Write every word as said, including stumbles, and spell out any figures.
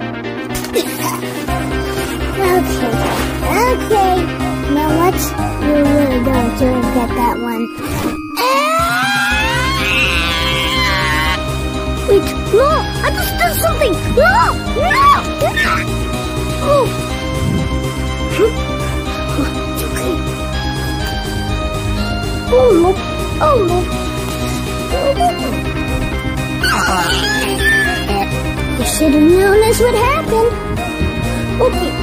Okay, okay. Now let's we're really going to get that one. Wait, no! I just did something! No! No! No! Oh! It's okay. Oh no! Oh no! You should have known this would happen. Okay.